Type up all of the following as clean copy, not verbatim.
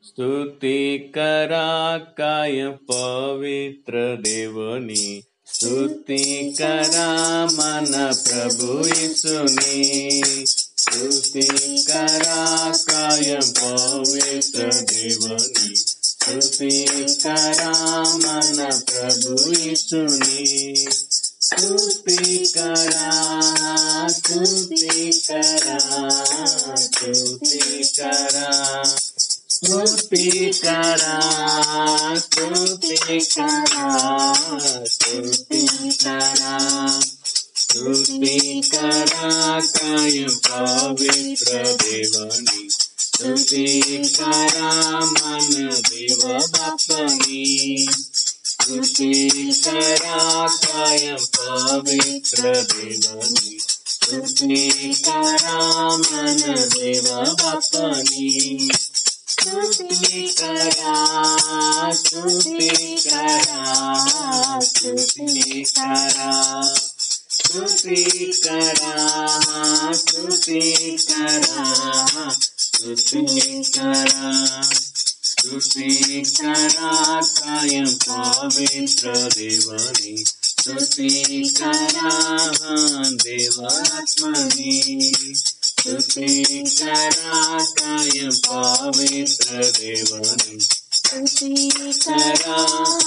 स्तुति करा काय पवित्र देवनी, स्तुति करा मन प्रभु यीशुनी। स्तुति करा काय पवित्र देवनी, स्तुति करा मन प्रभु यीशुनी। स्तुति करा, स्तुति करा, स्तुति करा, स्तुति करा, स्तुति करा, स्तुति करा, स्तुति करा काय पवित्र देवनी, स्तुति करा मन देव बापनी। स्तुति करा काय पवित्र देवनी, स्तुति करा मन देव बापनी। स्तुति करा, स्तुति करा, स्तुति करा, स्तुति करा, स्तुति करा, स्तुति करा, स्तुति करा काय पवित्र देवनी, स्तुति करा देवात्मनि। स्तुति करा काय पवित्र देवनी, स्तुति करा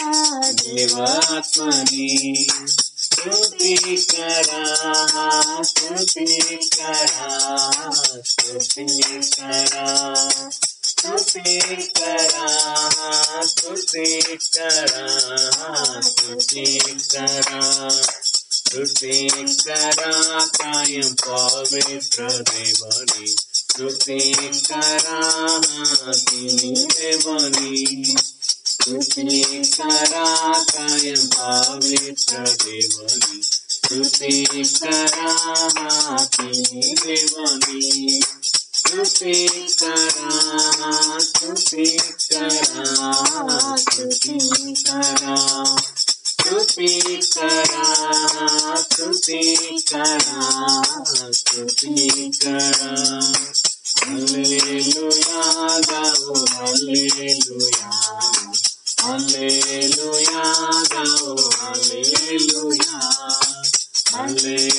देवात्मनि। स्तुति करा, स्तुति करा, स्तुति करा, स्तुति करा, स्तुति करा, स्तुति करा, स्तुति करा काय पवित्र देवनी, स्तुति करा तिनी देवनी। स्तुति करा काय पवित्र देवनी, स्तुति करा तिनी देवनी। स्तुति करा, स्तुति करा, स्तुति करा, स्तुति करा, स्तुति करा, स्तुति करा। हालेलुया गाओ, हालेलुया, हालेलुया गाओ, हालेलुया, हालेलुया